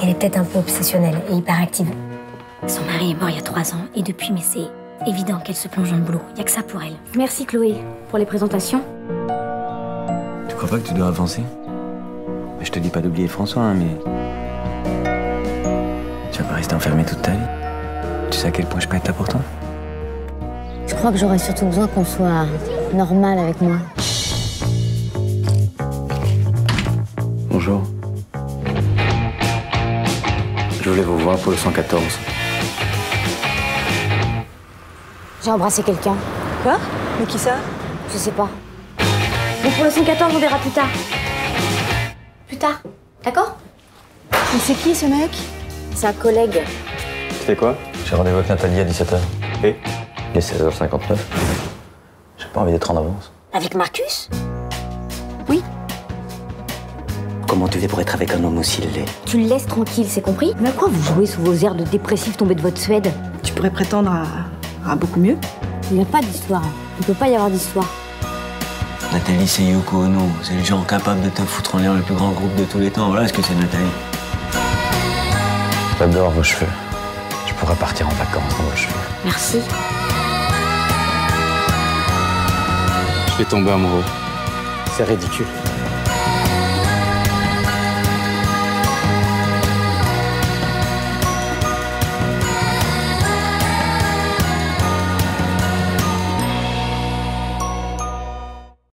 Elle est peut-être un peu obsessionnelle et hyperactive. Son mari est mort il y a 3 ans, et depuis, mais c'est évident qu'elle se plonge dans le boulot. Il n'y a que ça pour elle. Merci Chloé, pour les présentations. Tu crois pas que tu dois avancer? Je te dis pas d'oublier François, hein, mais... Tu vas pas rester enfermé toute ta vie. Tu sais à quel point je peux être là pour toi? Je crois que j'aurais surtout besoin qu'on soit normal avec moi. Bonjour. Je voulais vous voir pour le 114. J'ai embrassé quelqu'un. Quoi? Mais qui ça? Je sais pas. Bon, pour le 114, on verra plus tard. Plus tard, d'accord? Mais c'est qui ce mec? C'est un collègue. C'était quoi? J'ai rendez-vous avec Nathalie à 17h. Et? Il est 16h59. J'ai pas envie d'être en avance. Avec Marcus? Oui. Comment tu fais pour être avec un homme aussi laid? Tu le laisses tranquille, c'est compris? Mais à quoi vous jouez sous vos airs de dépressif tombés de votre Suède? Tu pourrais prétendre à beaucoup mieux. Il n'y a pas d'histoire. Il peut pas y avoir d'histoire. Nathalie, c'est Yoko Ono. C'est le genre capable de te foutre en l'air le plus grand groupe de tous les temps. Voilà ce que c'est Nathalie. J'adore vos cheveux. Je pourrais partir en vacances dans vos cheveux. Merci. Je vais tomber amoureux. C'est ridicule.